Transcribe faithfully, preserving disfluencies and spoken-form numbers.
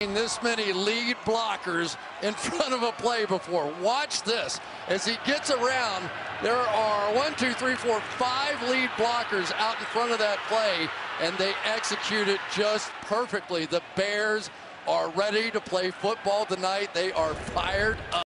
This many lead blockers in front of a play before. Watch this. As he gets around, there are one, two, three, four, five lead blockers out in front of that play, and they execute it just perfectly. The Bears are ready to play football tonight. They are fired up.